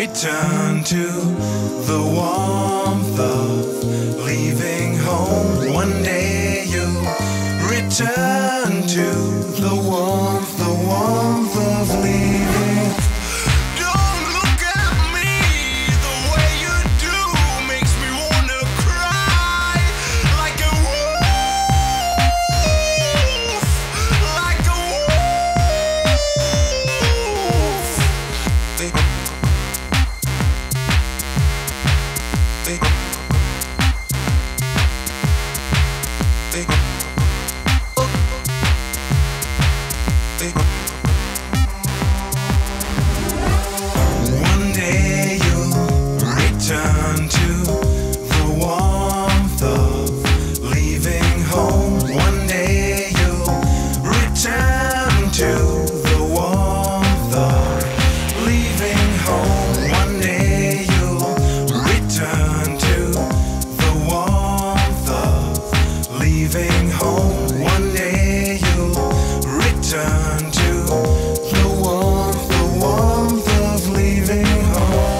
return to the warmth of leaving home. One day you'll return to the warmth of leaving. Don't look at me the way you do, makes me wanna cry like a wolf, like a One day you'll return to the warmth of leaving home. One day you'll return to the warmth of leaving home. One day you'll return to the warmth of leaving home. One day you'll return to the warmth of leaving home.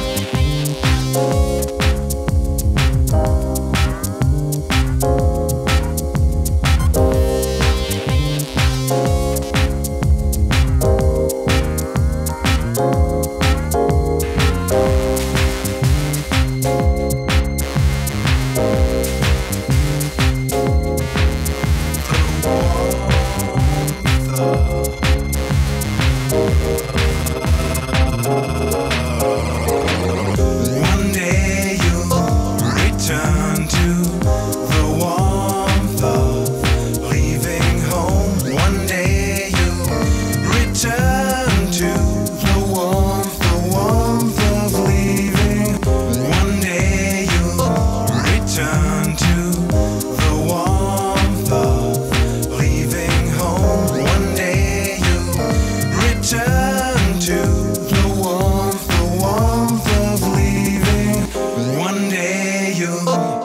One day you'll return to the warmth of leaving home. One day you'll return to the warmth of leaving. One day you'll return to the warmth of leaving home. One day you'll return to the warmth of leaving. One day you'll